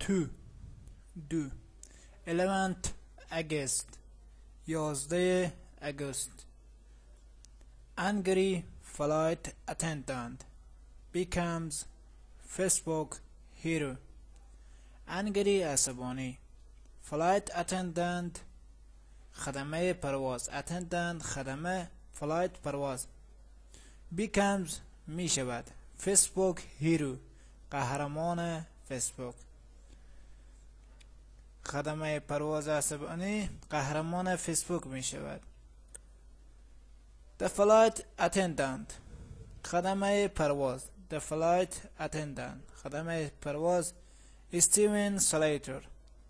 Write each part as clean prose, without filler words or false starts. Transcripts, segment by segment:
دو 11th August 11 آگوست. Angry flight attendant becomes Facebook hero. angry عصبانی. flight attendant خدمه پرواز. attendant خدمه. flight پرواز. becomes می شود. Facebook hero قهرمان فیسبوک. خدمه پرواز عصبانی قهرمان فیسبوک می شود. The flight attendant خدمه پرواز. The flight attendant خدمه پرواز. Steven Slater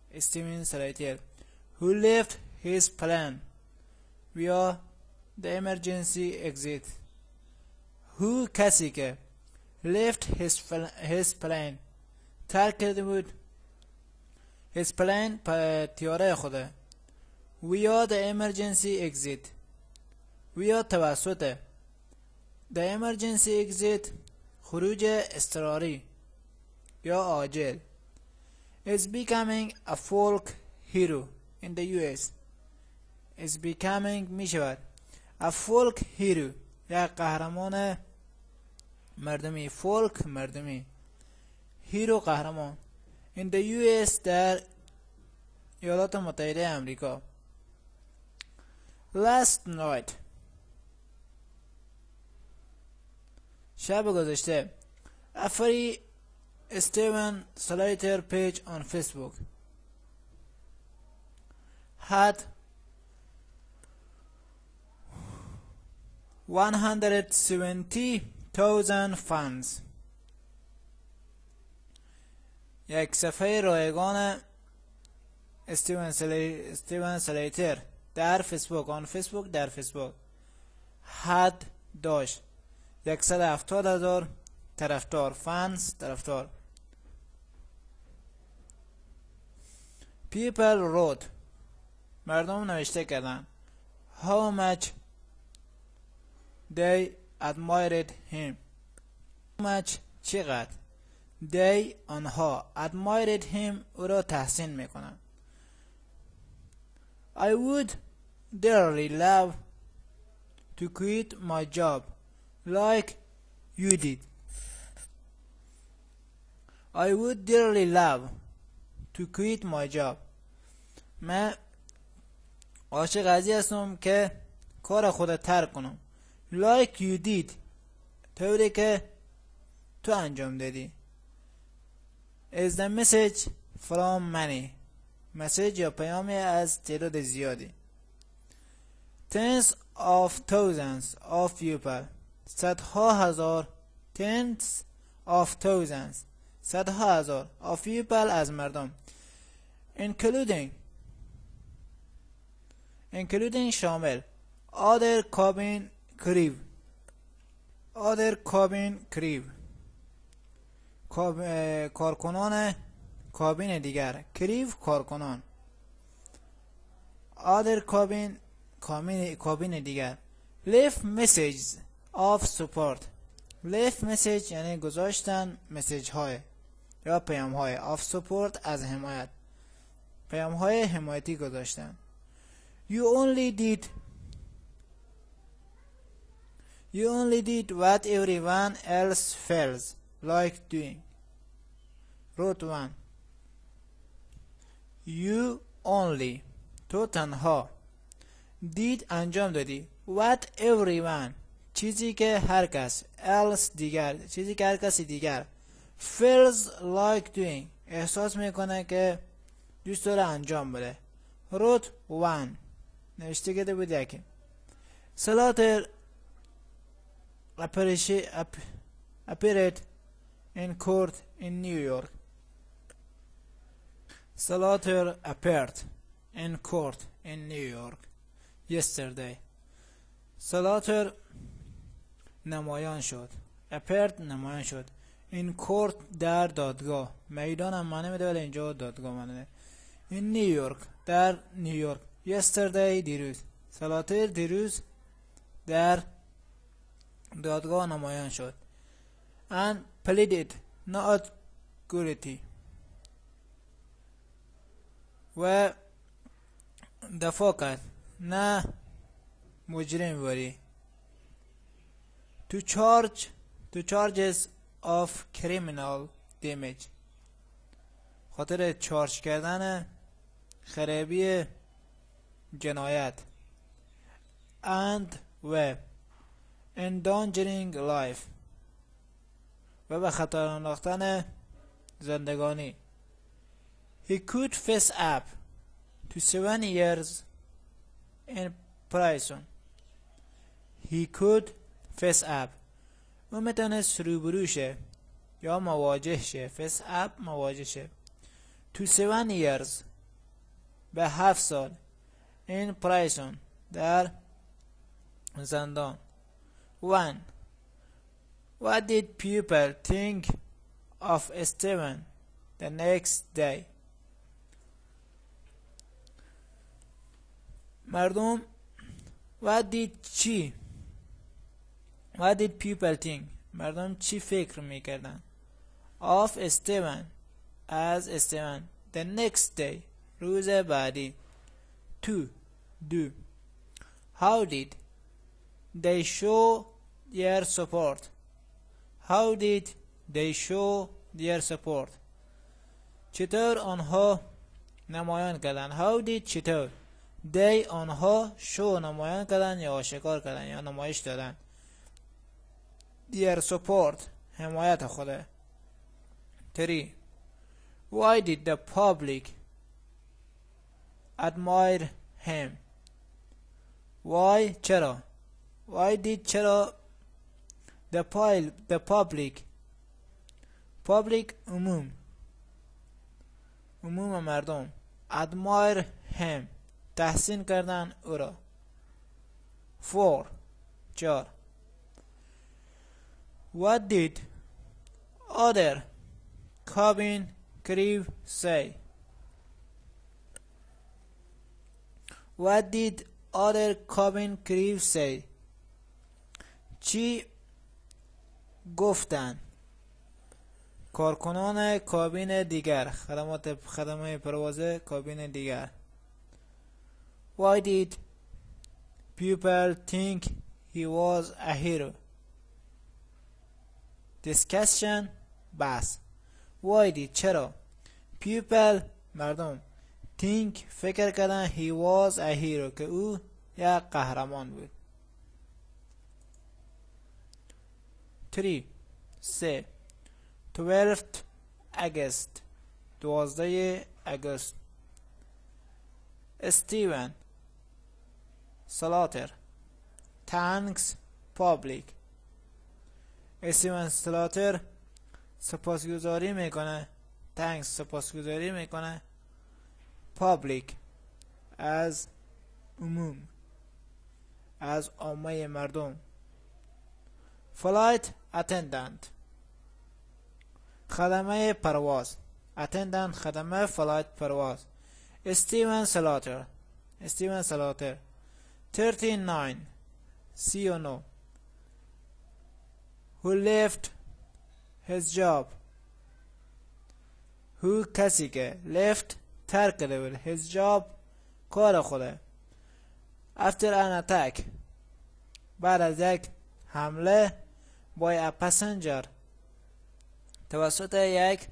who left his plane via the emergency exit. who کسی که left his plane ترک کرده بود his plane تیاره خوده via the emergency exit via توسط the emergency exit خروج اضطراری یا عاجل is becoming a folk hero in the US. is becoming می شود a folk hero یا قهرمان مردمی. folk مردمی. hero قهرمان. in the US در ایالات متحده امریکا. last night شب گذشته a free Steven Slater page on Facebook had 170,000 fans. یک صفحه رایگان استیون سلیتر در فیسبوک آن فیسبوک در فیسبوک had داشت 170,000 طرفدار. فانز طرفدار. people wrote مردم نوشته کردن how much they admired him. how much چقدر they آنها admired him او را تحسین میکنند. I would dearly love to quit my job like you did. I would dearly love to quit my job. من عاشق ازی هستم که کار خود ترک کنم like you did طوری که تو انجام دادی. is the message from many مسیج یا پیامی از تعداد زیادی. tens of thousands of people صدها هزار tens of thousands صدها هزار of people از مردم including شامل other cabin crew کارکنان کابین دیگر. کریو کارکنان. other کابین دیگر. left messages of support. left message یعنی گذاشتن مسیج های یا پیام های of support از حمایت. پیام های حمایتی گذاشتن. you only did what everyone else feels like doing. wrote one. you only تو تنها did انجام دادی what everyone چیزی که هر کس else دیگر چیزی که هر کسی دیگر feels like doing احساس میکنه که دوست داره انجام بده. wrote one نوشته کرده بود یکی. Slater appeared in court in New York. Slater appeared in court in New York yesterday. Slater نمایان شد. appeared نمایان شد. in court در دادگاه. میدان هم معنی میده ولی اینجا دادگاه معنی میده. in New York در نیویورک. yesterday دیروز. سلاتر دیروز در دادگاه نمایان شد. and pleaded not guilty و دفاع کرد، نه مجرم وری. to charges of criminal damage، خاطر چارج کردن خرابی جنایت. and و endangering life، و به خطر انداختن زندگانی. he could face up to 7 years in prison. he could face up، او میتونست روبرو شه یا مواجه شه. face up مواجه شه. to 7 years به 7 سال. in prison در زندان. one what did people think of Stephen the next day؟ مردم what did people think، مردم چی فکر میکردن of Stephen از Stephen the next day روز بعدی. do how did they show their support؟ how did they show their support، چطور آنها نمایان کردن. how did چطور، they آنها show نمایان کردن یا آشکار کردن یا نمایش دادن. their support حمایت خوده. 3 why did the public admire him؟ why چرا، why did چرا the public عموم مردم admire him تحسین کردن او را. 4 what did other cabin crew say؟ what did other cabin crew say، چی گفتن کارکنان کابین دیگر، خدمات پرواز کابین دیگر. why did people think he was a hero؟ discussion بحث. why did چرا people مردم think فکر کردن he was a hero که او یک قهرمان بود. 3 12th August 12 آگوست. Stephen Slater thanks public، استیون سلاتر سپاسگزاری میکنه. thanks سپاسگزاری میکنه. public از عموم، از عامه مردم. flight attendant خدمه پرواز. attendant خدمه، flight پرواز. Stephen Slater 39 39 who left his job، who کسی که left ترک کرده بود، his job کار خوده. after an attack بعد از یک حمله by a passenger توسط یک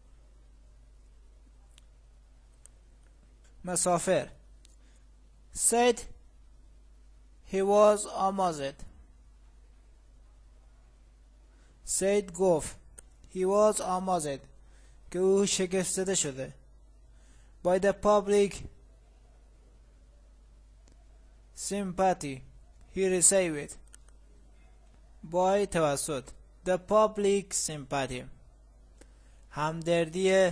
مسافر. said he was amazed، said گفت he was amazed که او شگفت‌زده شده. by the public sympathy he received، by توسط the public sympathy همدردی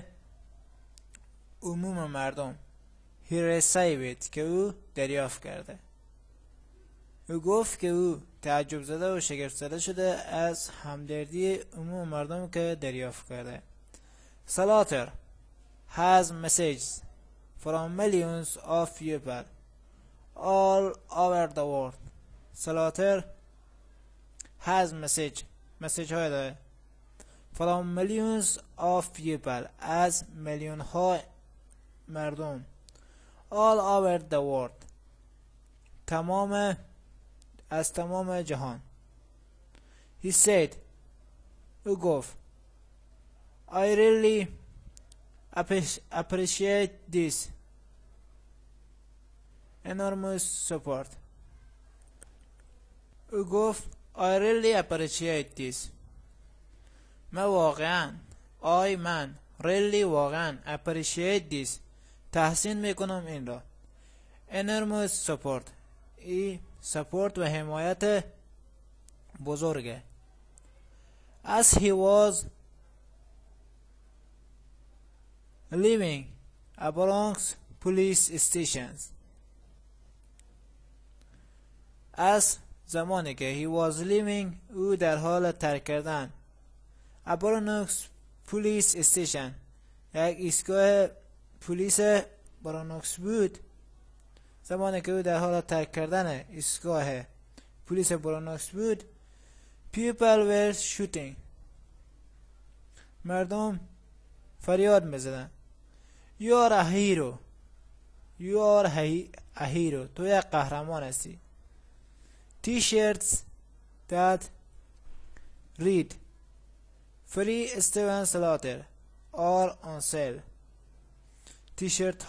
عموم مردم. he received که او دریافت کرده. او گفت که او تعجب زده و شگفت زده شده از همدردی عموم مردم که دریافت کرده. Slater has messages from millions of people all over the world. Slater has message های داره from millions of people از میلیون ها مردم all over the world. از تمام جهان. He said, او گفت I really appreciate this enormous support. او گفت I really appreciate this. من really واقعا appreciate this تحسین میکنم این را. enormous support ای support و حمایت بزرگه. as he was living amongst police stations. از زمانی که he was living او در حال ترک کردن برانوکس پلیس استیشن یک ایستگاه پلیس برانوکس بود. زمانی که او در حال ترک کردن ایستگاه پلیس برانوکس بود people were shooting مردم فریاد میزدن you are a hero you are a hero تو یک قهرمان هستی. t-shirts that read Free Steven Slater are on sale. تیشرت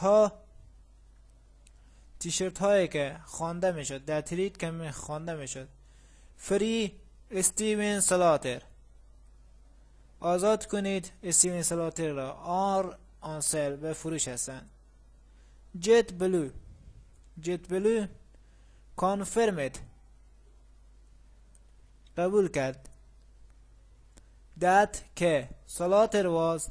هایی که خوانده میشد در تریت که خوانده میشد فری استیون سلاتر آزاد کنید استیون سلاتر را آر آن سیل به فروش هستند. جت بلو کانفرمد قبول کرد that که سلاتر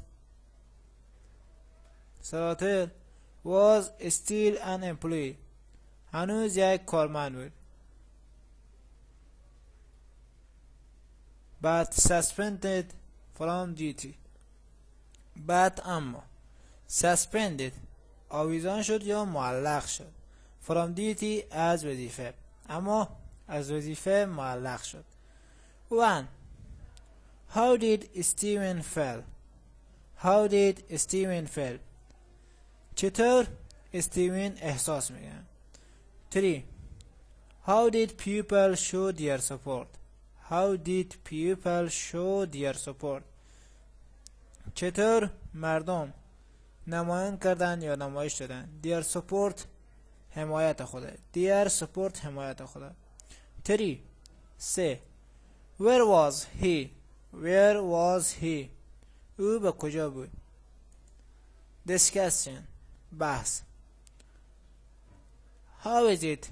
was still an employee هنوز یک کارمند بود but suspended from duty اما suspended آویزان شد یا معلق شد from duty از وظیفه اما از وظیفه معلق شد. 1. How did Steven feel? چطور استیون احساس میکنه؟ 3. How did people show their support? چطور مردم نمایان کردن یا نمایش دادن؟ their support حمایت خود. 3. Where was he? او به کجا بود؟ discussion بحث. How is it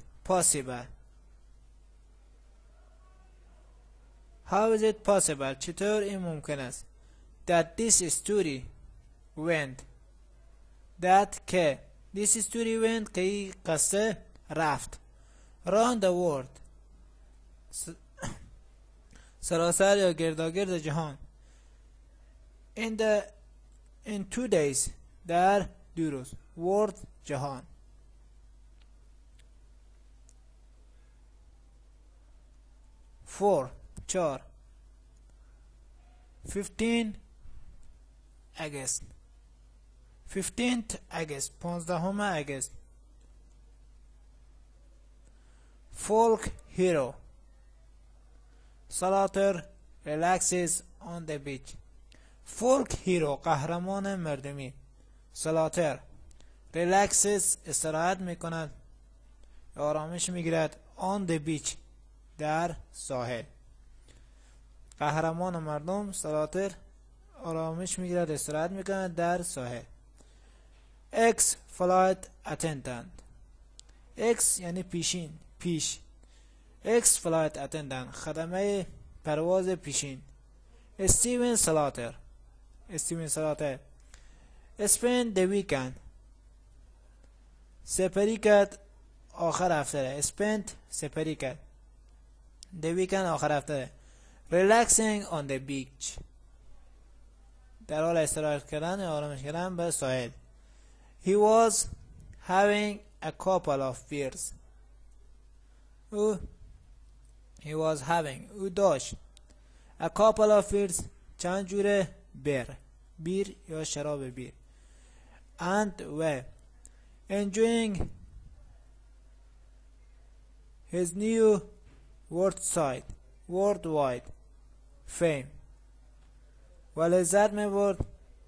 possible چطور این ممکن است that this story went که این قصه رفت round the world سراسر یا گرداگرد جهان in 2 days در 2 روز world جهان. 4 15th August 15 اگست folk hero Slater relaxes on the beach. folk hero قهرمان مردمی سلاتر relaxes استراحت میکند آرامش میگیرد on the beach در ساحل. قهرمان مردم سلاتر آرامش میگیرد استراحت میکند در ساحل. ex flight attendant یعنی پیش ex flight attendant خدمه پرواز پیشین. استیون سلاتر spend the weekend سپری کرد آخر هفته. spend سپری کرد the weekend آخر هفته. relaxing on the beach در حال استراحت کردن یا آرامش کردن به ساحل. he was having a couple of beers او داشت a couple of beers چند جوره بیر یا شراب بیر and و enjoying his new worldwide fame و لذت می‌برد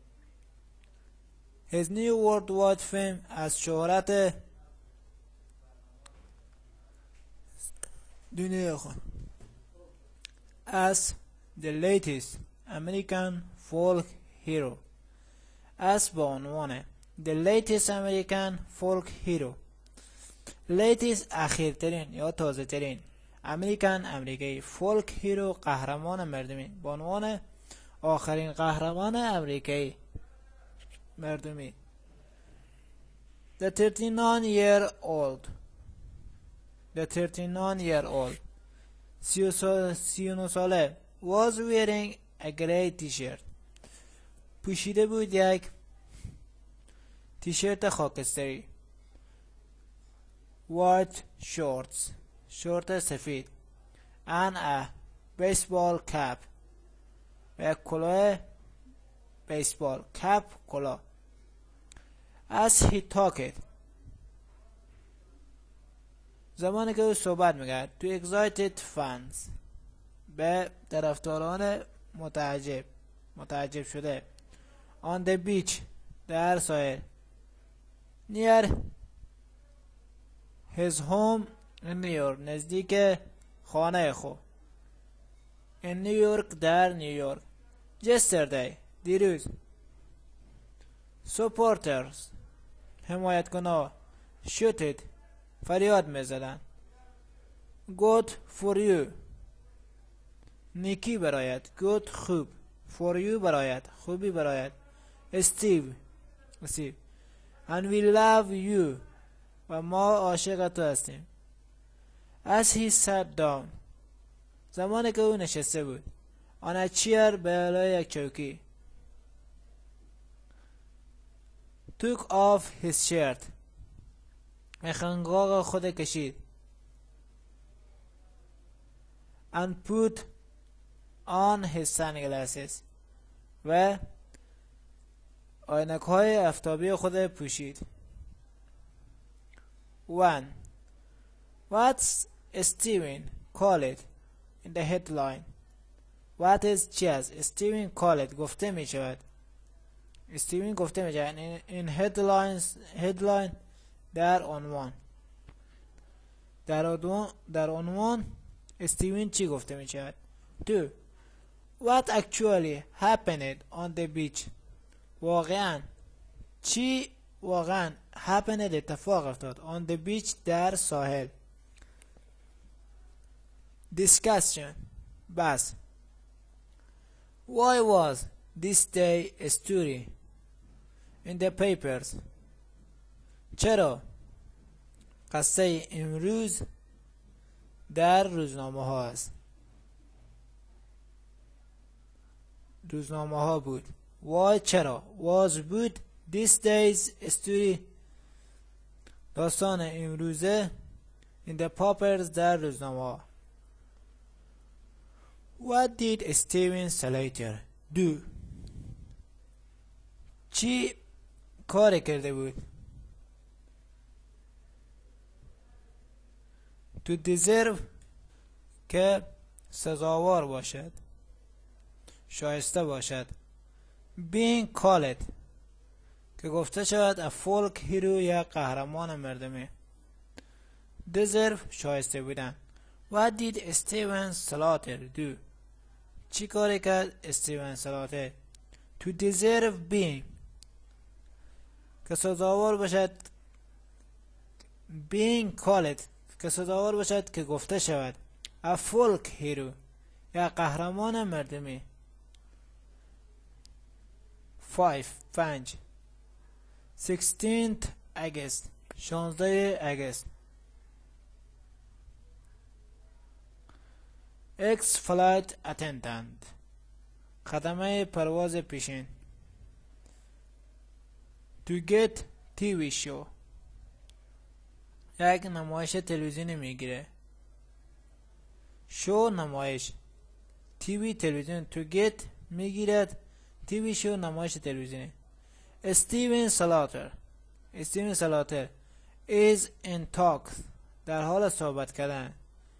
his new worldwide fame از شهرت دنیای خود as the latest American folk hero as با عنوان the latest American folk hero latest اخیرترین یا تازه ترین امریکایی folk hero قهرمان مردمی به عنوان آخرین قهرمان امریکایی مردمی the 39-year-old 39 ساله was wearing a gray t-shirt پوشیده بود یک تیشرت خاکستری white shorts شورت سفید and a baseball cap و کلاه بیسبال cap کلاه as he talked زمانی که او صحبت میکرد to excited fans به طرفداران متعجب شده on the beach در ساحل near his home in New York نزدیک خانه خود in New York در نیویورک yesterday دیروز supporters حمایتکنان shouted فریاد میزدن good for you نیکی برایت good خوب for you برایت خوبی برایت Steve and we love you و ما عاشق تو هستیم as he sat down زمانی که او نشسته بود on a chair بالای یک چوکی took off his shirt خنگاق خود کشید and put on his sunglasses و عینک های آفتابی خود پوشید one what's Steven call it in the headline what is jazz Steven call it گفته می شود Steven گفته می شود in headline در عنوان در عنوان استیون چی گفته می شود two what actually happened on the beach چی واقعا happened اتفاق افتاد on the beach در ساحل discussion بس why was this day a story in the papers چرا قصه امروز در روزنامه ها است روزنامه ها بود why چرا was بود this day's story داستان امروزه in the papers در روزنامه ها what did Steven Slater do چی کار کرده بود to deserve که سزاوار باشد شایسته باشد being called که گفته شود a folk hero یا قهرمان مردمی deserve شایسته بودن what did Steven Slater do چی کاری کرد استیون سلاطر to deserve being که سزاوار باشد being called که سزاوار باشد که گفته شود a folk hero یا قهرمان مردمی 5 16th August 16 اگست ex flight attendant خدمه پرواز پیشین to get TV show یک نمایش تلویزیونی میگیره شو نمایش تیوی تلویزیون to get میگیرد تیوی شو نمایش تلویزیونی استیون سلاتر استیون سلاتر is in talks در حال صحبت کردن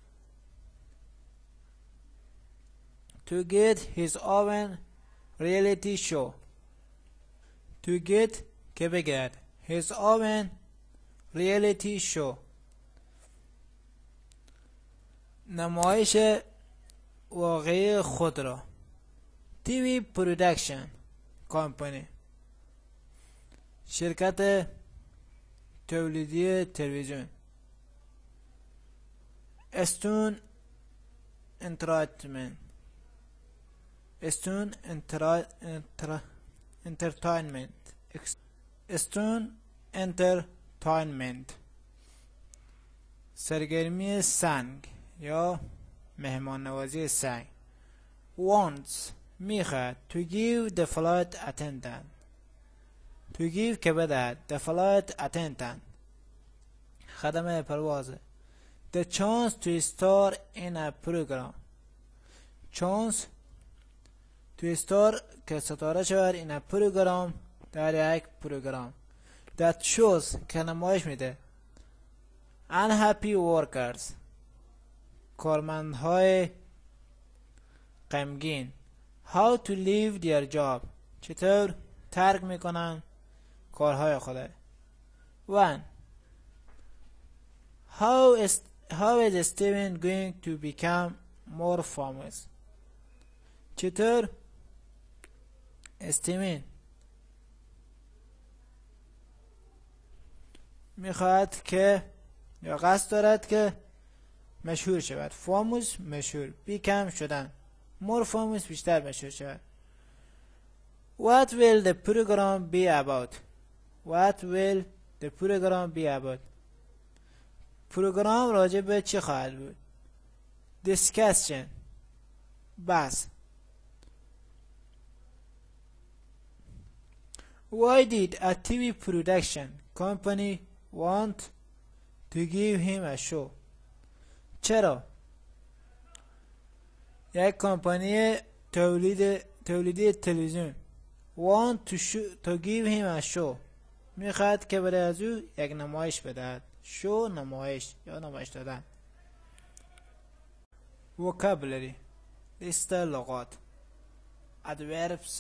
to get his own reality show to get که بگرد his own reality show نمایش واقعی خود را تیوی پرودکشن کمپانی شرکت تولیدی تلویزیون استون انترتینمنت استون انترتینمنت استون انترتینمنت سرگرمی سنگ یا مهمان نوازی سنگ wants میخواد to give the flight attendant to give که بدهد the flight attendant خدم پرواز the chance to star in a program chance to star که ستاره شود in a program در یک پروگرام that shows که نمایش میده unhappy workers کارمندهای غمگین how to leave their job چطور ترک میکنن کارهای خود one how is Steven going to become more famous چطور استیون میخواهد که یا قصد دارد که مشهور شود فاموس مشهور بیکم شدن more famous بیشتر مشهور شود what will the program be about what will the program be about پروگرام راجع به چی خواهد بود discussion بحث why did a TV production company want to give him a show چرا یک کمپانی تولیدی تلویزیون want to give him a show میخواد که برای از او یک نمایش بدهد شو نمایش یا نمایش دادن vocabulary لیست لغات adverbs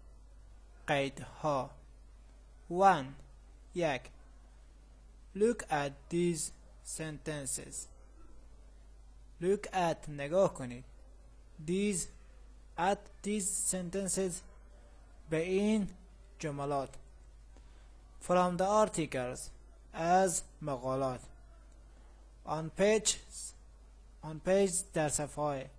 قیدها 1 یک look at these sentences look at نگاه کنید these sentences به این جملات from the articles از مقالات on page در صفحه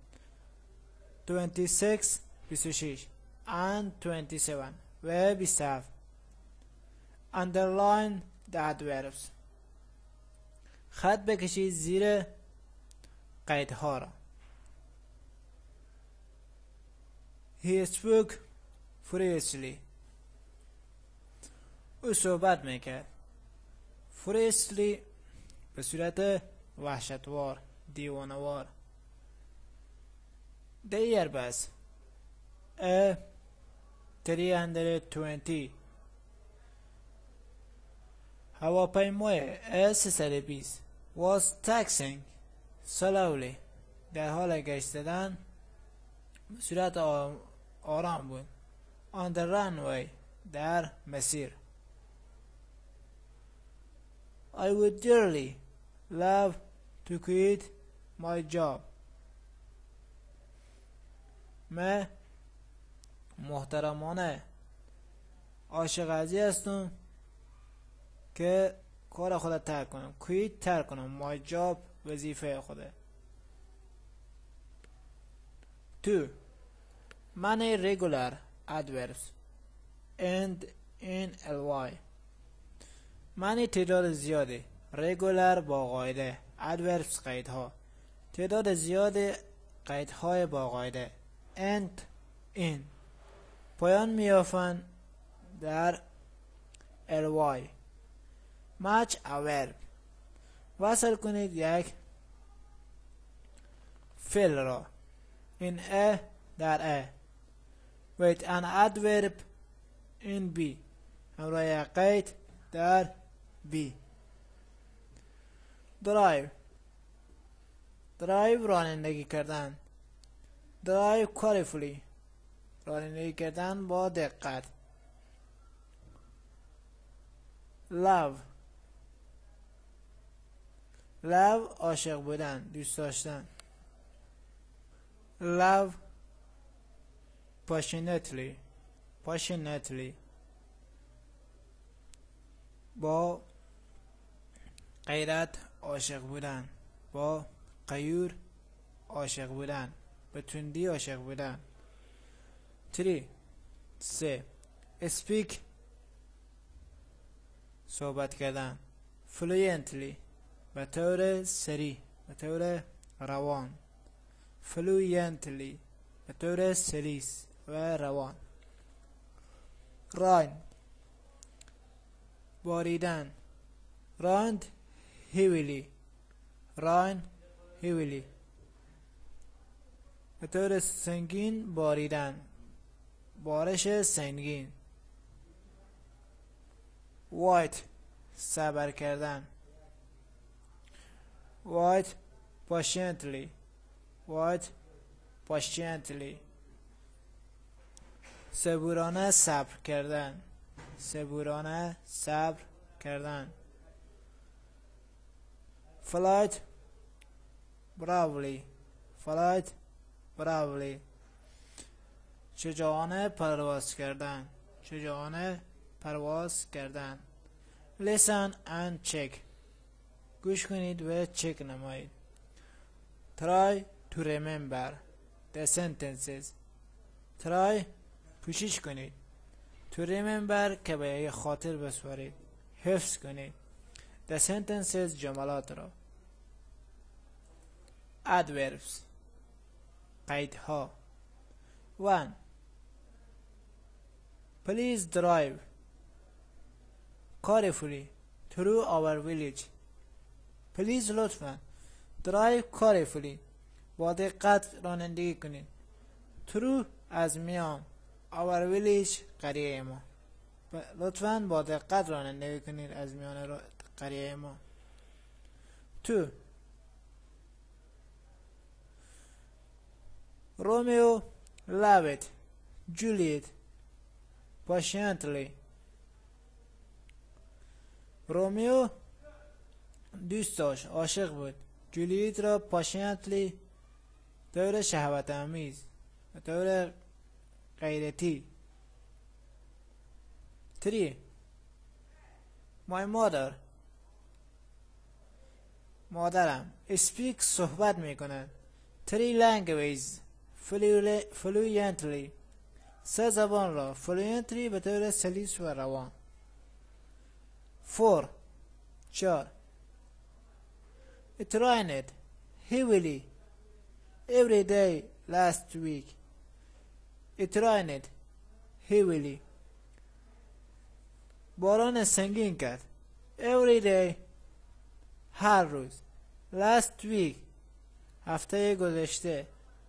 26 and 27 و 27 underline the adverbs خط بکشید زیر قیدها را he spoke furiously او صحبت میکرد furiously به صورت وحشتوار دیوانوار the Airbus A320 هواپیمای A320 was taxiing slowly در حال گشت زدن به صورت آرام بود on the runway در مسیر I would dearly love to quit my job من محترمانه عاشق ازی هستم که کار خودت ترک کنم quit ترک کنم my job وظیفه خوده 2 many regular adverbs end in ly many تعداد زیاده regular با قاعده adverbs قیدها تعداد زیاد قیدهای با قاعده end in پایان میافن در ly match a verb وصل کنید یک فعل را in a در a with an adverb in b همراه قید در B. drive رانندگی کردن. drive carefully رانندگی کردن با دقت. love عاشق بودن، دوست داشتن. love passionately با غیرت عاشق بودن، با غیور عاشق بودن، به تندی عاشق بودن. 3 speak صحبت کردن. fluently به طور سریع، به طور روان. fluently به طور سلیس و روان. rain باریدن. rained heavily به طور سنگین باریدن، بارش سنگین. wait صبر کردن. wait patiently صبورانه صبر کردن. flight bravely شجاعانه پرواز کردن. listen and check گوش کنید و چک نمایید. try to remember the sentences کوشش کنید. to remember که به خاطر بسپارید، حفظ کنید. the sentences جملات را. adverbs قیدها. 1 please drive carefully through our village. please لطفا drive carefully با دقت رانندگی کنید. through از میان، our village قریه ما. لطفا با دقت رانندگی کنید از میان قریه ما. 2 Romeo loved Juliet passionately. رومیو دوست داشت، عاشق بود جولیت را passionately طور شهوت آمیز، طور غیرتی. 3 My mother مادرم speak صحبت میکند 3 languages fluently 3 زبان را fluently به طور سلیس و روان. 4 It rained heavily every day last week. It rained heavily باران سنگین کرد every day هر روز. last week هفته گذشته.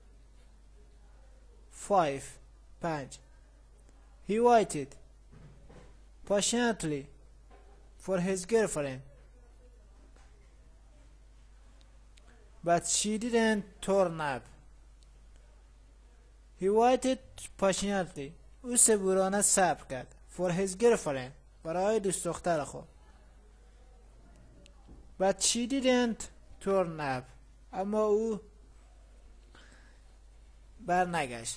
5 He waited passionately for his girlfriend but she didn't turn up. He waited passionately او صبورانه صبر کرد for his girlfriend برای دوست دختر خود but she didn't turn up اما او بر نگشت.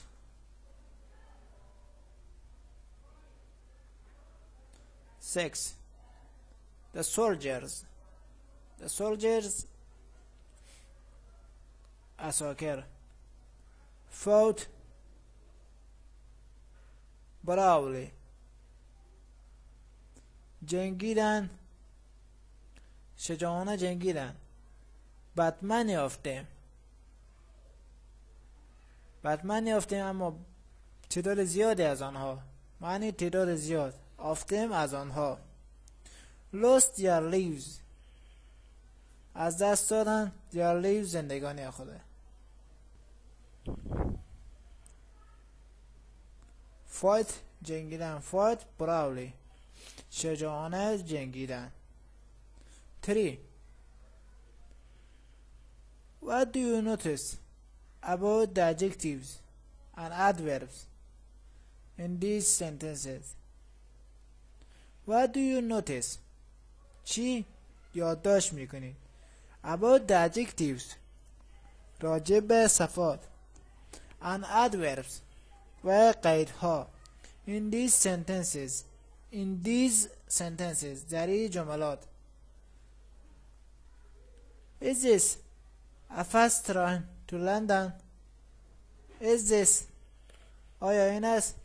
6 The soldiers عساکر fought bravely جنگیدن شجاعانه جنگیدن. but many of them اما تعداد زیادی از آنها، معنی تعداد زیاد، of them از آنها lost their lives از دست دادن their lives زندگانی خود. fight جنگیدن fight bravely شجاعانه جنگیدن. 3. What do you notice about the adjectives and adverbs in these sentences? What do you notice? چی یادداشت میکنید؟ About the adjectives راجع به صفات and adverbs و قیدها in these sentences در این جملات. Is this a fast train to London? Is this آیا این است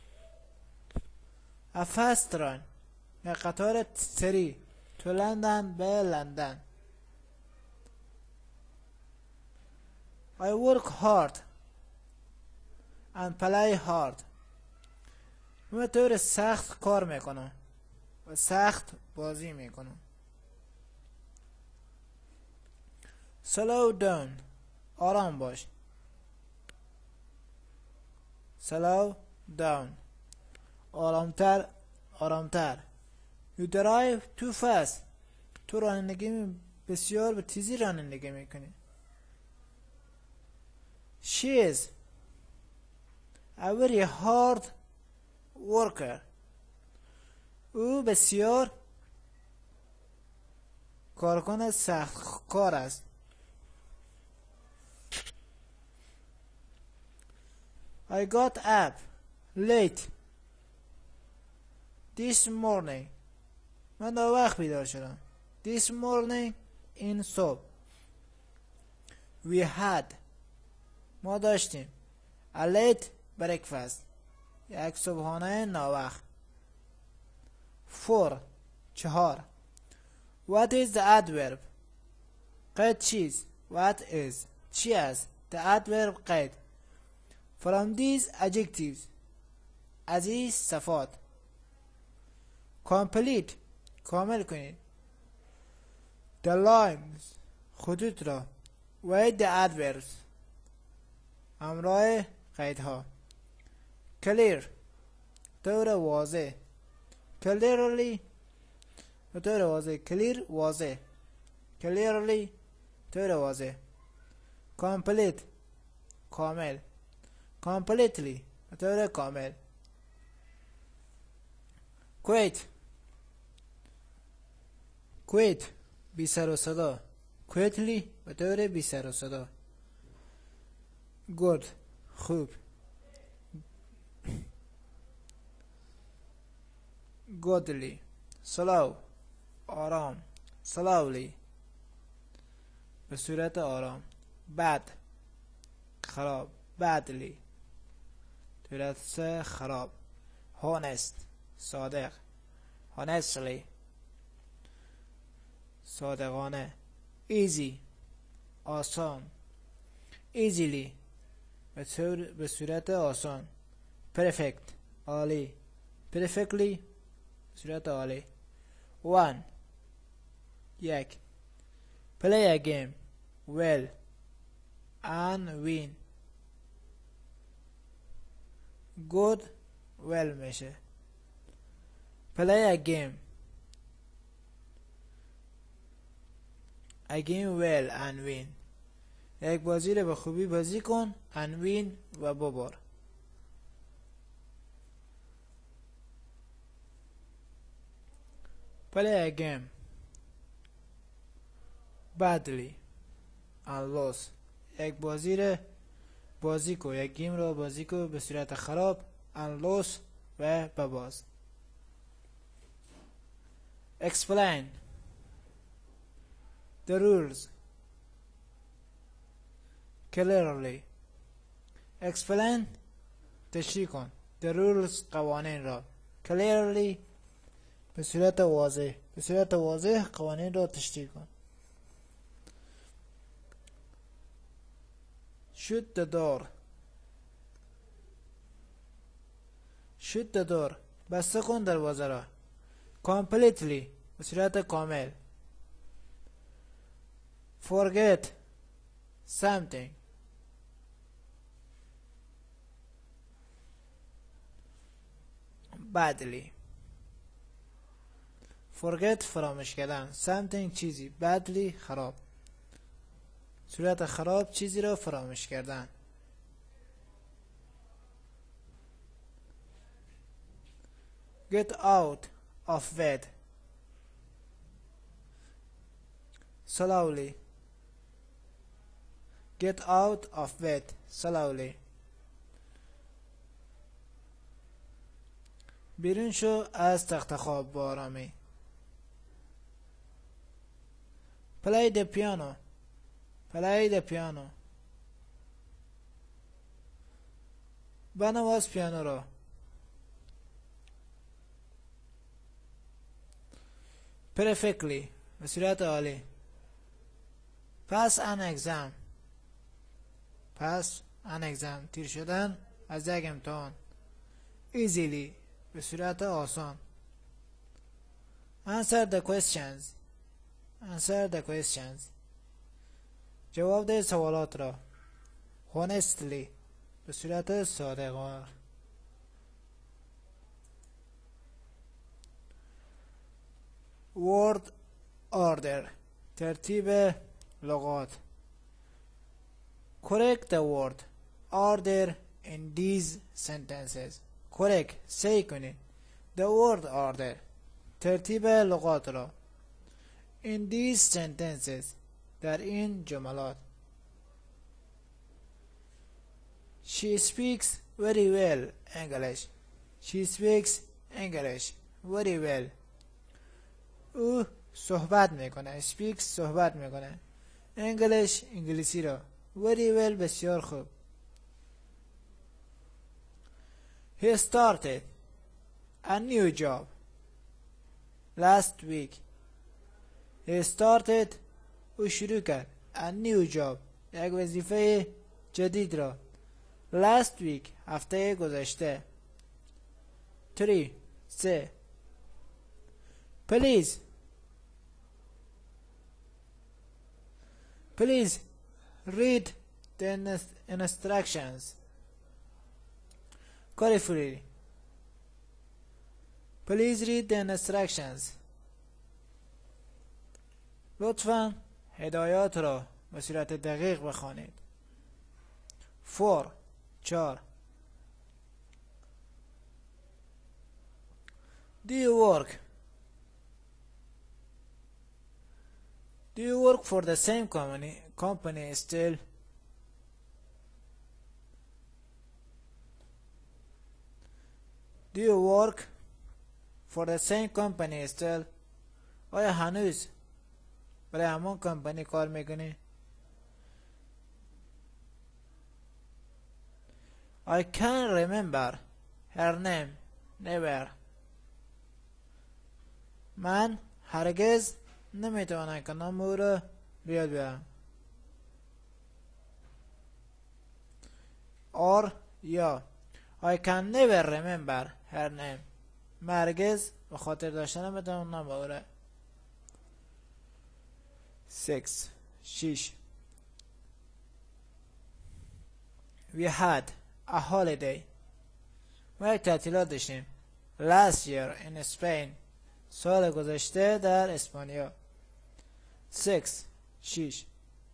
a fast train یا قطار سری to London به لندن. I work hard and play hard. من طور سخت کار میکنم و سخت بازی میکنم. Slow down. آرام باش. Slow down. آرامتر. You drive too fast. تو رانندگی بسیار به تیزی رانندگی میکنی. She is a very hard worker. او بسیار کارکن سخت کار است. I got up late this morning. من در وقت بیدار شدم. This morning این صبح. We had ما داشتیم a late breakfast یک صبحانه ناوقت. 4. What is the adverb? قید چیست؟ What is چی است؟ The adverb قید. From these adjectives از این صفات. Complete کامل کنید. The lines خطوط را with the adverbs همراه قیدها. Clear طور واضح. Clearly طور واضح. Clear واضح. Clearly طور واضح. Complete کامل. Completely طور کامل. Quit بی سر و صدا. Quietly به طور بی سر و صدا. Good خوب. Godly slow آرام. Slowly به صورت آرام. Bad خراب. Badly صورت خراب. Honest صادق. Honestly صادقانه. Easy آسان. Easily به صورت آسان. Perfect عالی. Perfectly صورت عالی. 1 یک. Play a game well and win. Good well میشه. Play a game well and win. یک بازی رو به خوبی بازی کن and win و ببر. Play a game badly and lose. یک بازی رو بازی کو. یک گیم رو بازی کو به صورت خراب and lose و بباز. Explain the rules clearly. Explain تشریح کن. The rules قوانین را. Clearly به صورت واضح. به صورت واضح قوانین را تشریح کن. Shut the door. Shut the door بسته کن دروازه را. Completely به صورت کامل. Forget something. badly. forget فراموش کردن. something چیزی. badly خراب. صورت خراب چیزی را فراموش کردن. get out of bed. slowly. get out of bed slowly. بیرون شو از تخت خواب با آرامی. play the piano. play the piano. بنواز پیانو را. perfectly به صورت عالی. pass an exam. pass an exam تیر شدن از یک امتحان. easily به صورت آسان. answer the questions. answer the questions جواب ده سوالات را. honestly به صورت صادقانه. word order ترتیب لغات. correct the word order in these sentences. correct صحیح کنید the word order ترتیب لغات را. in these sentences در این جملات. she speaks very well English. she speaks English very well. او صحبت میکنه. speaks صحبت میکنه. English انگلیسی را. very well بسیار خوب. he started a new job last week. he started او شروع کرد a new job یک وظیفه جدید را. last week هفته گذشته. 3 please read the instructions carefully. please read the instructions لطفاً هدایات را به صورت دقیق بخوانید. 4 do you work for the same company still? do you work for the same company still? آیا هنوز برای همان کمپانی کار میکنی؟ I can't remember her name. never. من هرگز نمیتوانم که نام او را بیاد بیارم. or یا I can never remember her name. من هرگز به خاطر داشتن نمیتونم نام او را. 6 We had a holiday. ما یک تعطیلات داشتیم. Last year in Spain. سال گذشته در اسپانیا. 6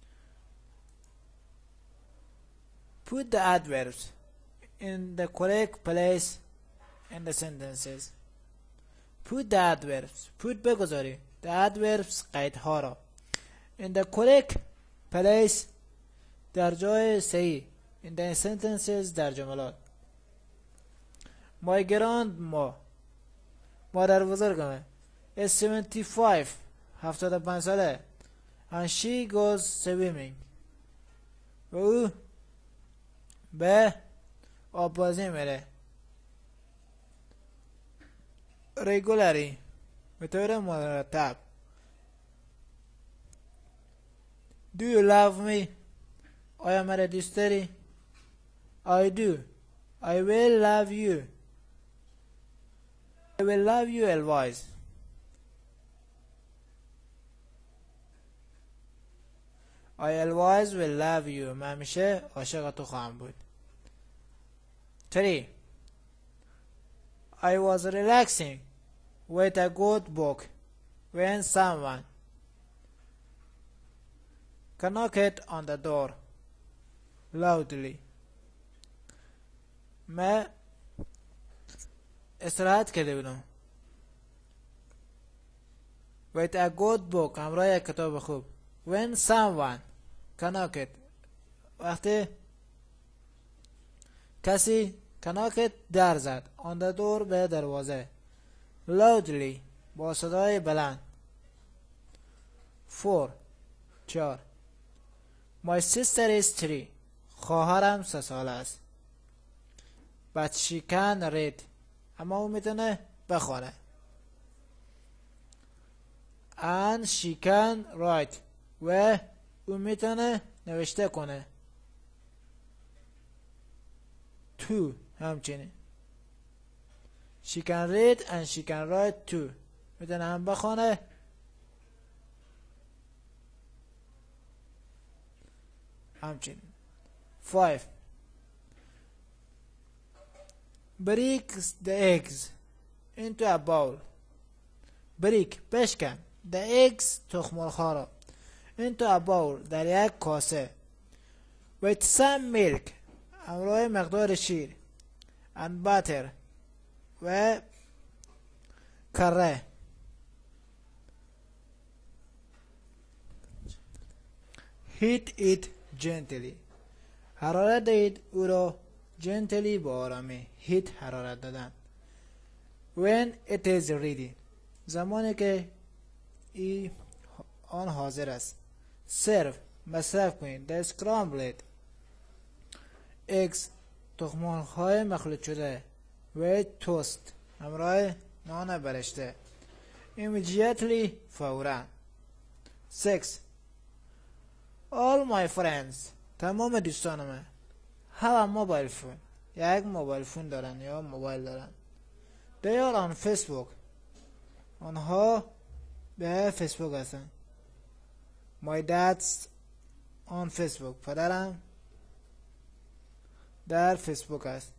Put the adverbs in the correct place in the sentences. Put the adverbs. Put بگذاری. The adverbs قیدها را. In the correct place در جای صحیح. In the sentences در جملات. My grandma مادر بزرگمه is 75 ساله and she goes swimming و او به آببازی میره. regularly به طور مرتب. Do you love me? آیا مرا دوست داری؟ I do. I will love you. I will love you always. I always will love you. من همیشه عاشق تو خواهم بود. 3 I was relaxing with a good book when someone knocked on the door loudly. من استراحت کرده بودم. with a good book همراه یک کتاب خوب. when someone knocked وقتی کسی knocked در زد on the door به دروازه loudly با صدای بلند. 4 My sister is 3 خواهرم 3 ساله است. But she can read اما او میتونه بخونه. And she can write و او میتونه نوشته کنه. 2 همچنین she can read and she can write too میتونه هم بخونه همچنین. 5 break the eggs into a bowl. break بشکن the eggs تخم‌مرغ‌ها را into a bowl در یک کاسه with some milk همراه مقدار شیر and butter و کره. heat it gently حرارت دهید او را gently با آرامی. heat حرارت دادن. when it is ready زمانی که آن حاضر است. serve مصرف کنید the scrambled eggs تخم‌مرغ‌های مخلوط شده و توست همراه نان برشته immediately فورا. 6 all my friends تمام دوستان من have a mobile phone یک موبایل فون دارن یا موبایل دارن. they are on Facebook آنها به فیسبوک هستن. my dad's on Facebook پدرم در فیسبوک است.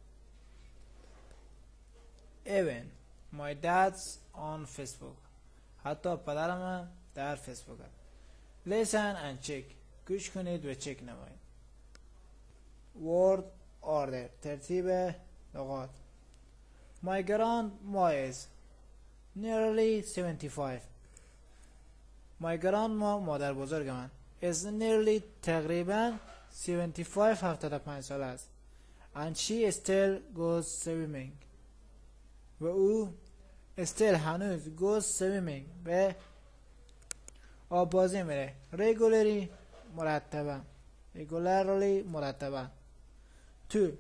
even my dad's on Facebook حتی پدرم در فیسبوک است. listen and check گوش کنید و چک نمایید. word order ترتیب لغات. my grandma is nearly 75 my grandma مادر بزرگ من is nearly تقریبا 75 ساله است. and she still goes swimming و او still هنوز goes swimming به آب بازی میره. regularly مرتبا. 2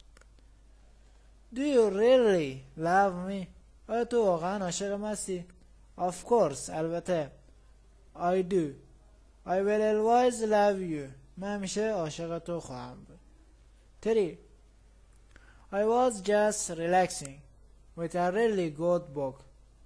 do you really love me آیا تو واقعا عاشق من هستی؟ of course البته. I do I will always love you من همیشه عاشق تو خواهم بود. 3 I was just relaxing with a really good book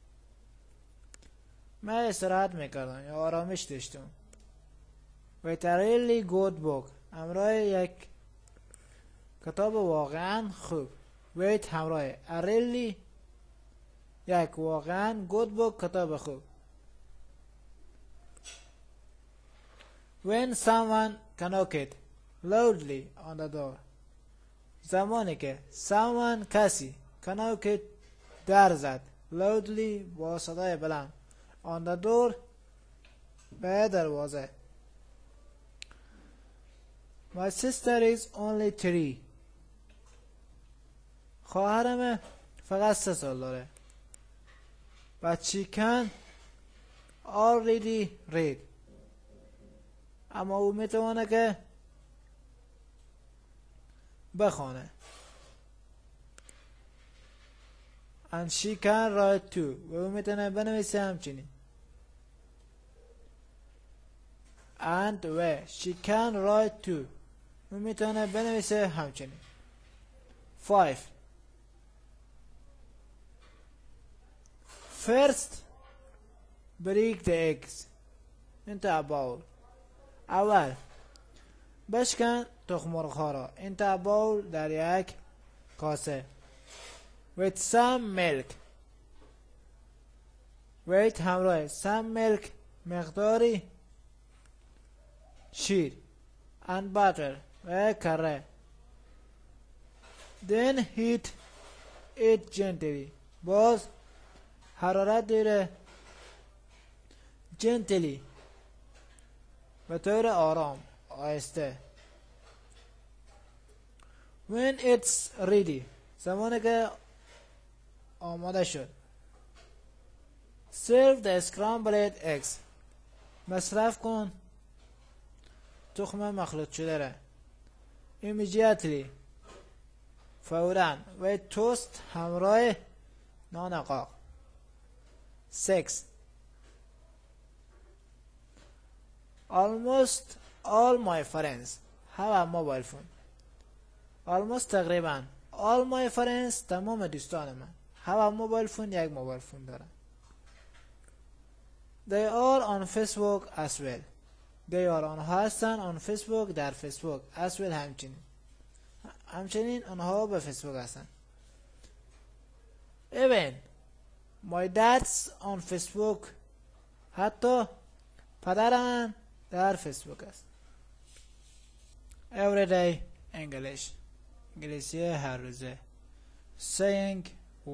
من استراحت میکردم یا آرامش داشتم with a really good book همراه یک کتاب واقعا خوب. with همراه a really یک واقعا good book کتاب خوب. when someone knocked loudly on the door زمانی که someone کسی knocked در زد loudly با صدای بلند on the door به دروازه. my sister is only 3 خواهرم فقط 3 سال داره. but she can already read اما او میتونه که بخونه. and she can write too و او میتونه بنویسه همچنین. and و she can write too او میتونه بنویسه همچنین. 5 first break the eggs into a bowl اول بشکن تخم‌مرغ‌ها را into a bowl در یک کاسه with some milk with همراه some milk مقداری شیر and butter و کره. then heat it gently باز حرارت دیره gently به طور آرام آهسته. when it's ready زمانی که آماده شد. serve the scrambled eggs مصرف کن تخم مخلوط شده را. immediately فوراً و توست همراه نان قاق. 6 almost all my friends have a mobile phone. almost تقریبا all my friends تمام دوستان من have a mobile phone یک موبایل فون دارن. they are on Facebook as well. they are آنها هستن on Facebook در فیسبوک as well همچنین آنها به فیسبوک هستن. even my dad's on Facebook حتی پدر من در فیسبوک است. everyday English انگلیسی هر روزه. saying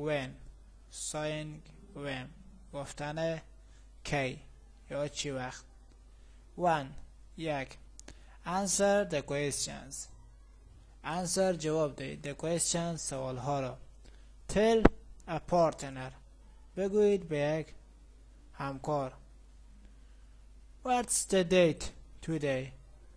when گفتن کی یا چی وقت. یک answer the questions جواب دهید the questions سوال ها را. tell a partner بگویید به یک همکار. what's the date today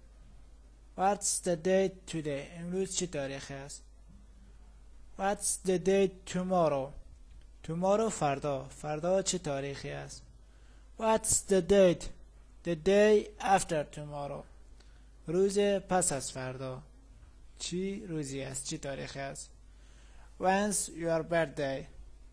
امروز چه تاریخی است. what's the date tomorrow فردا چه تاریخی است. what's the date the day after tomorrow روز پس از فردا چی روزی است چی تاریخی است. when's your birthday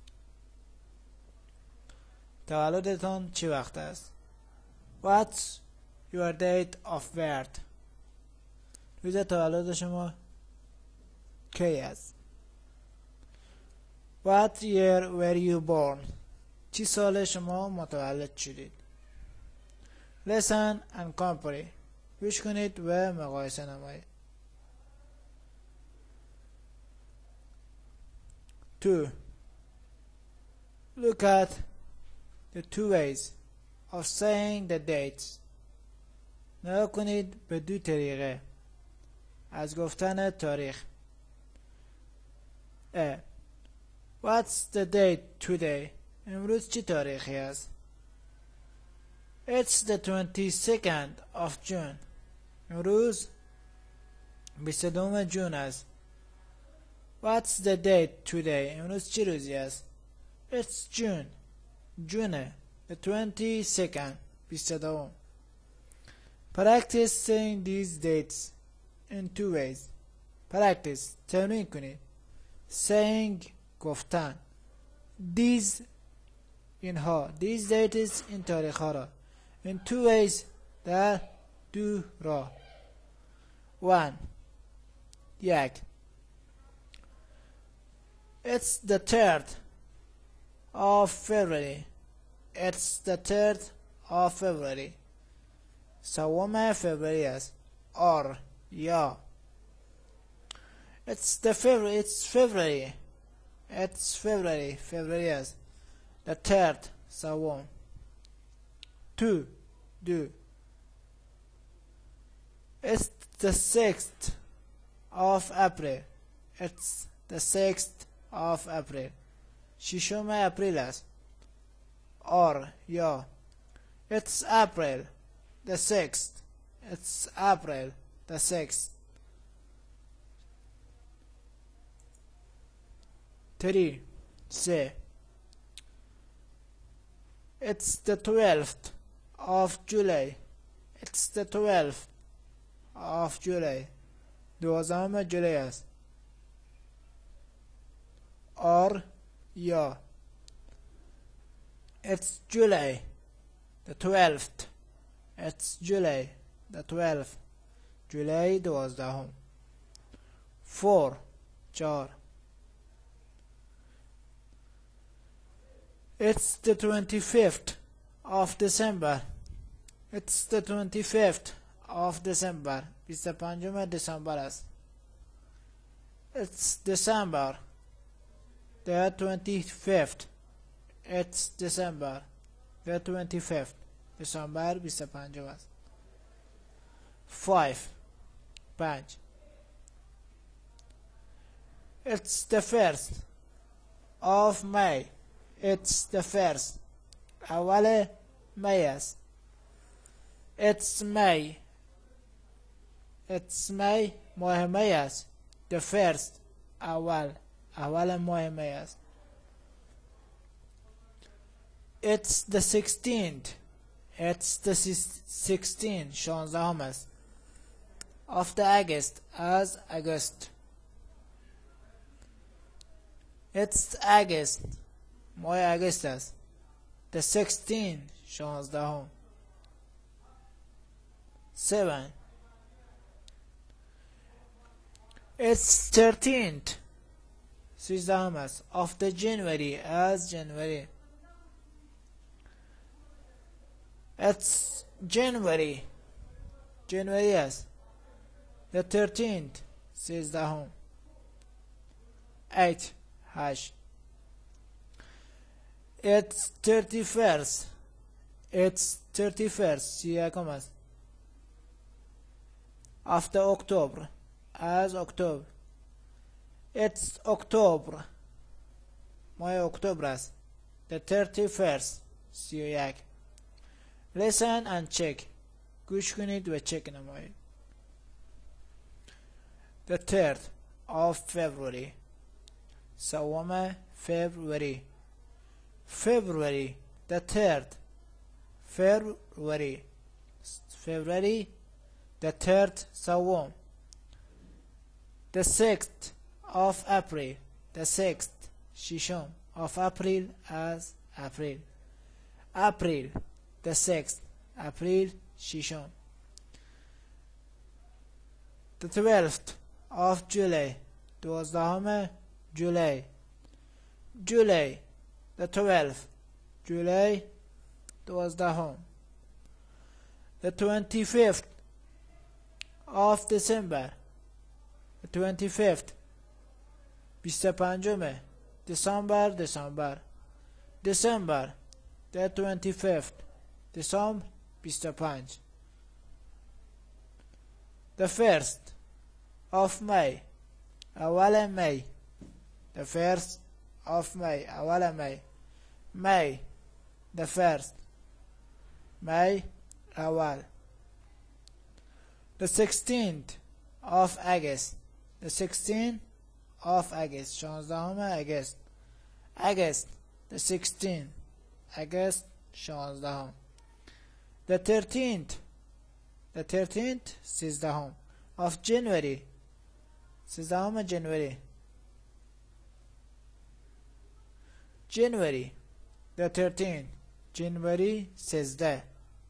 تولدتان چه وقت است. what's your date of birth روز تولد شما کی است. what year were you born چی سال شما متولد شدید. listen and compare گوش کنید و مقایسه نمایید. 2 look at the two ways of saying the dates نگاه کنید به دو طریقه از گفتن تاریخ. what's the date today امروز چی تاریخی است. it's the 22nd of June امروز 22 جون است. what's the date today امروز چی روزی است. it's جونه the 22nd 22. practice saying these dates in two ways practice تمرین کنید saying گفتن these اینها these dates این تاریخ ها را in two ways در دو راه. 1 it's the 3rd of February سوم فوریه است. or یا it's February فوریه است. the 3rd سوم. 2 it's the 6th of April ششم اپریل است. or یا it's April the 6th 3 it's the 12th of July 12 جولای است. or یا it's July the 12th جولای 12. 4 it's It's the 25th of December. It's the 25th of December. 25 دسامبر است. It's December. The 25th. It's December. The 25th. دسامبر 25 است. 5. 5. It's the 1st of May. It's the 1st. اول می است. It's May. It's May. ماه می است. The 1st. اول ماه می است. It's the 16th. It's the 16th. 16 است. Of the August. از August. It's August. ماه اگست است. The 16. 16. 7. It's 13th. 13 است. Of the January. از January. It's January. January است. The 13th. 13. 8. 8. It's 31st. It's 31st. 31 است. Of the October. از October. It's October. ماه اکتبر است. The 31st. 31. Listen and check. گوش کنید و چک نمایید. The 3rd of February. سوم February. February. The 3rd. February. February. The 3rd. سوم. The 6th of April. The 6th. ششم. Of April as April. April. The 6th. April. ششم. The 12th of July. 12 July. July. The 12th. July. 12. The 25th of December. The 25th. 25 December. December. December. The 25th. December. 25. The 1st of May. اول می. The 1st of May. اول می. May. The 1st. May. اول. The 16th of August. The 16th of August. 16 August. August. The 16th. August. 16. The 13th. The 13th. 13 of January. 13 January. January. The 13th. January 13.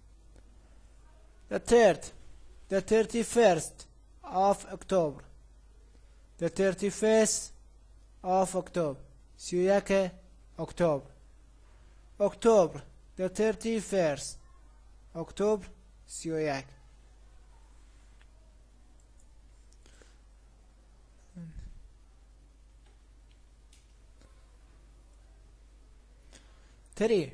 The 3rd. The 31st of October. The 31st of October. 31 October. October. The 31st. October. 31. Three.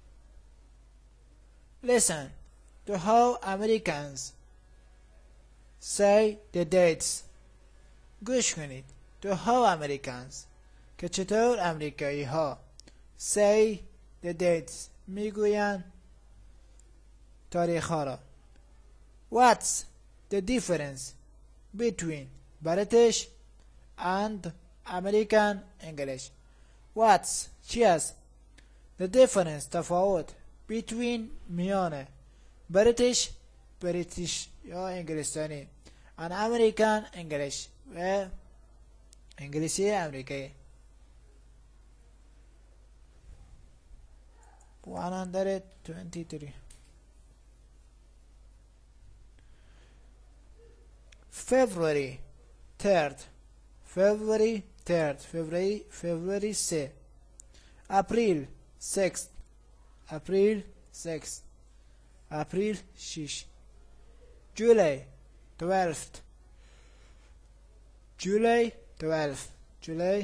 Listen to how Americans say the dates. گوش کنید to how Americans که چطور امریکایی ها say the dates میگویند تاریخ ها را. What's the difference between British and American English? What's چی است؟ The difference تفاوت between میان British یا انگلستانی and American English و انگلیسی امریکایی. 123. February 3rd. February 3rd. February 3. April 6 اپریل 6 اپریل 6 جولی 12 جولی 12 جولی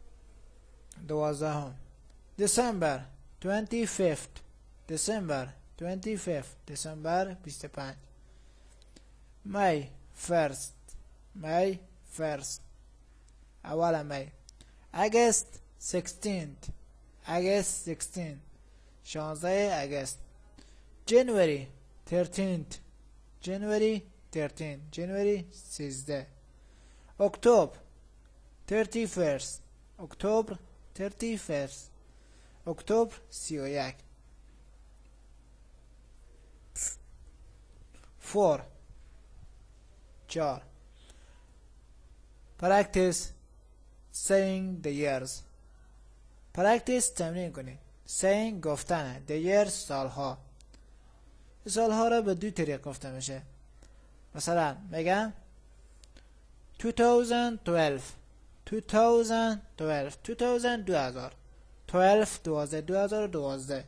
12 دسامبر 25 دسامبر 25 دسامبر 25 می فرست می فرست اول می اگست 16 اگست 16 16 اگست جنوری 13 جنوری 13 جنوری 13 اکتبر 31 اکتبر 31 اکتبر 31 4 4 practice saying the years practice تمرین کنید saying گفتن the years سالها سالها را به دو طریق گفته میشه مثلا میگم 2012 2012 2000 12 2012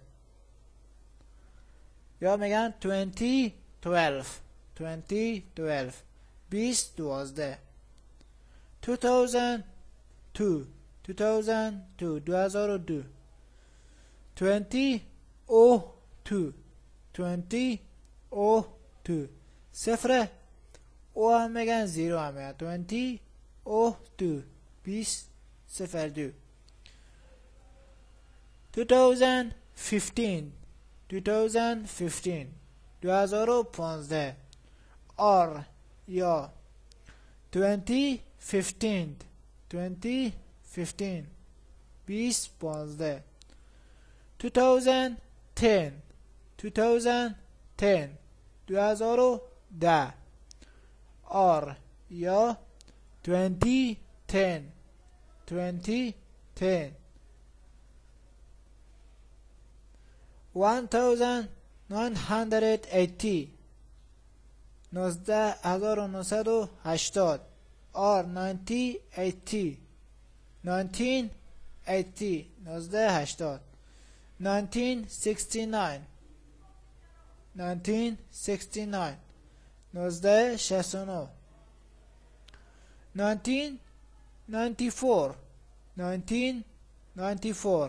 یا میگن 2012 2012 2012 2002 2002 2002 2002 2002 صفر او هم میگن زیرو هم میگن 2002 20 صفر 2 2015 2015 2015 آر یا 2015 2015 2015 2010 2010 2010 آر یا 2010 2010 1980 1980 or 1980 1980 1980 1969 1969 1969 1994 1994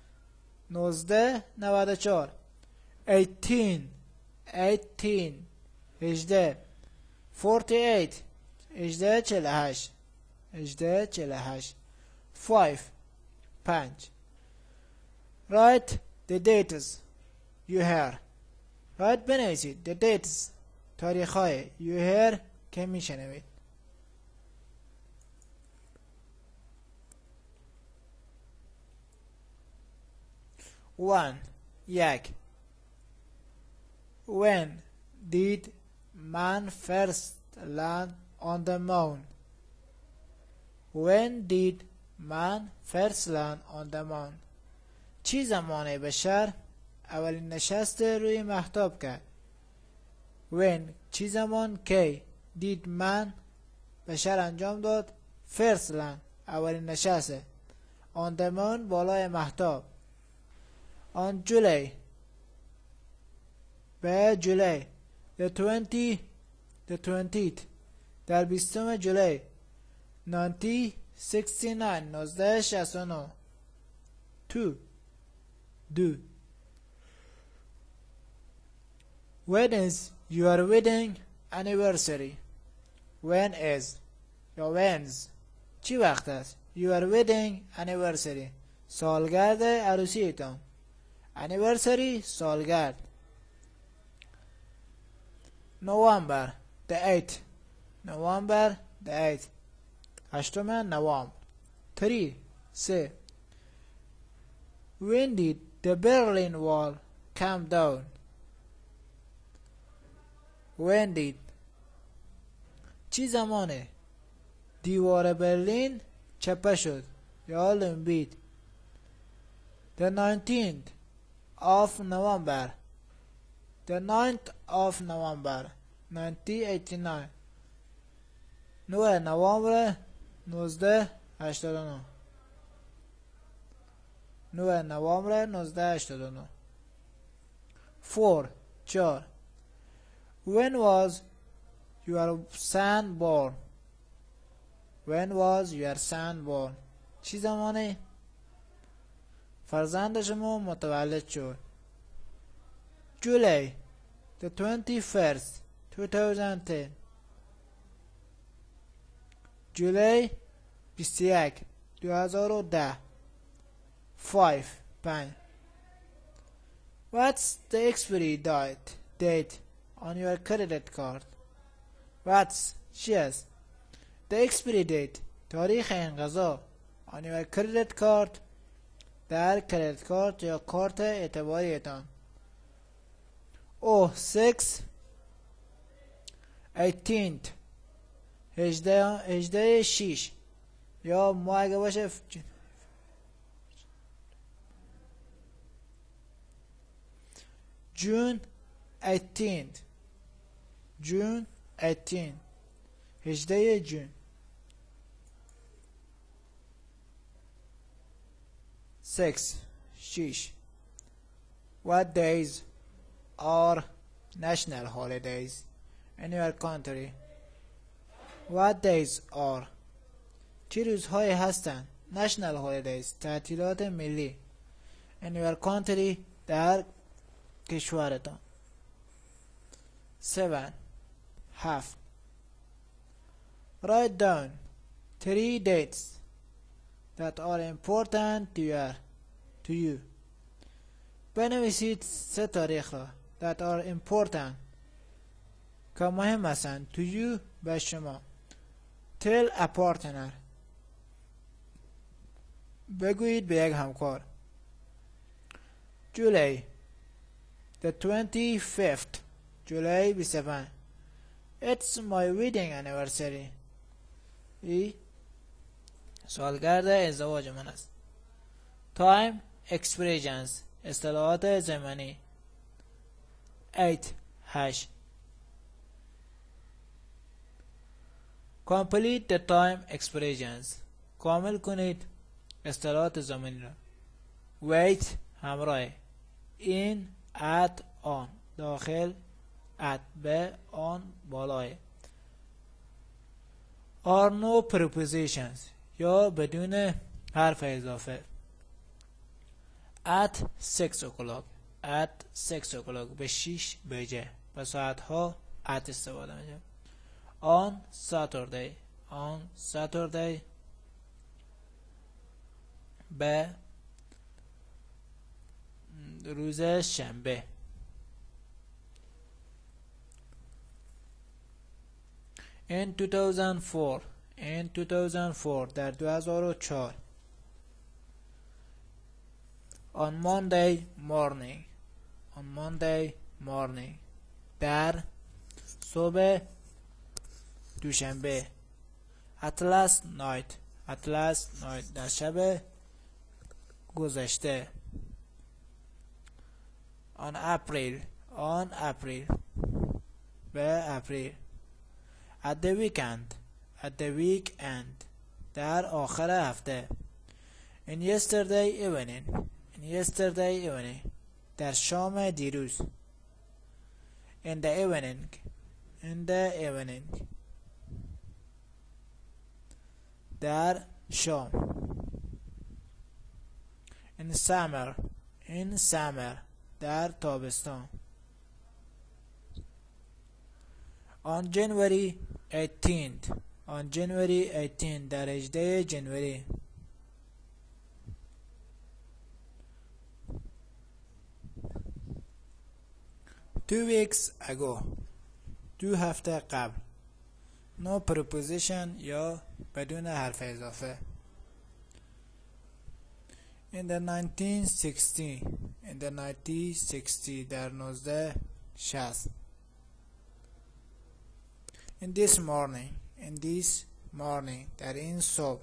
1994 18 18 18 48 18 48 18 48 5 5 Write the dates you hear Write بنویسید the dates تاریخ‌های you hear که میشنوید 1 یک When did man first land on the moon? When did man first land on the moon? چی زمانه بشر اولین نشست روی مهتاب کرد؟ When چی زمان کی did man بشر انجام داد first land اولین نشست on the moon بالای مهتاب on July به جولی the 20th در 20 جولی 1969 2 When is your wedding anniversary? When is یا when's چی وقت است your wedding anniversary سالگرد عروسیتان anniversary سالگرد November the 8th November the 8th 8 نوامبر 3 When did the Berlin Wall come down? When did چی زمانه دیوار برلین چپه شد یا لنبید The 19th of November The 9th of November 1989 9 نوامبر 1989 9 نوامبر 1989. 4. 4. When was your son born? When was your son born? چی زمانه فرزند شما متولد شد؟ July the 21st 2010. جولی 21 2010. 5. 5. What's the expiry date on your credit card? What's چی است؟ The expiry date تاریخ انقضا on your credit card در کریدیت کارت یا کارت اعتباریتان. 6 18th 18 6 یا ما اگه باشه June 18th June 18 18 جون. 6 6 What days are national holidays in your country? What days are چه روزهایی هستند national holidays تعطیلات ملی in your country در کشورتان. 7 half Write down 3 dates that are important to you. بنویسید 3 تاریخ را that are important که مهم هستند to you به شما. Tell a partner بگویید به یک همکار. July the 25th جولای 25 It's my wedding anniversary سالگرد ازدواج من است. Time expressions اصطلاحات زمانی. 8 Complete the time expressions کامل کنید اصطلاحات زمانی را. Wait همراه. In at on داخل at به on بالای. Are no prepositions یا بدون حرف اضافه. At 6 o'clock at 6 o'clock به 6 بجه به ساعت ها at استفاده میشه. On Saturday به روز شنبه. In 2004 در 2004 On Monday morning در صبح دوشنبه. At last night در شب گذشته. On April به اپریل. At the weekend در آخر هفته. In yesterday evening در شام دیروز. In the evening در شام. In summer در تابستان. On January 18 در 18 جنوری. Two weeks ago 2 هفته قبل. No preposition یا بدون حرف اضافه. In the 1960 در 1960. In this morning در این صبح.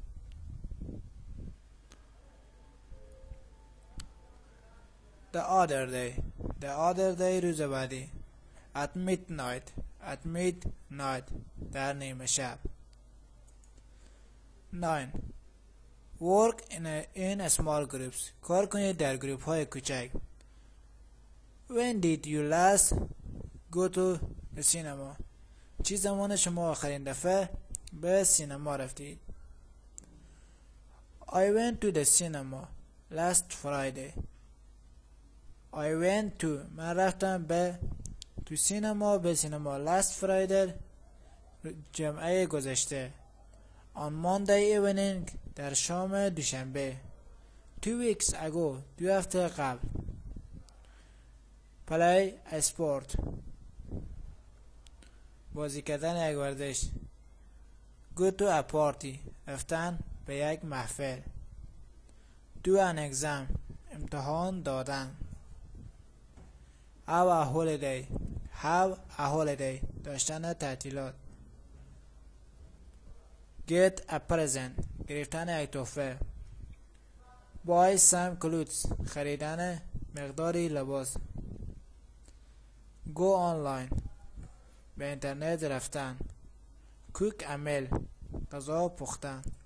The other day روز بعدی. At midnight در نیمه شب. 9 work in small groups. کار کنید در گروپ های کوچک. When did you last go to the cinema? چی زمان شما آخرین دفعه به سینما رفتید؟ I went to the cinema last Friday. I went to من رفتم به تو سینما به سینما last Friday جمعه گذشته. On Monday evening در شام دوشنبه. 2 weeks ago 2 هفته قبل. Play a sport بازی کردن یک ورزش. Go to a party رفتن به یک محفل. Do an exam امتحان دادن. Have a holiday داشتن تعطیلات. Get a present گرفتن یک تحفه. Buy some clothes خریدن مقداری لباس. Go online به اینترنت رفتن. Cook a meal غذا پختن.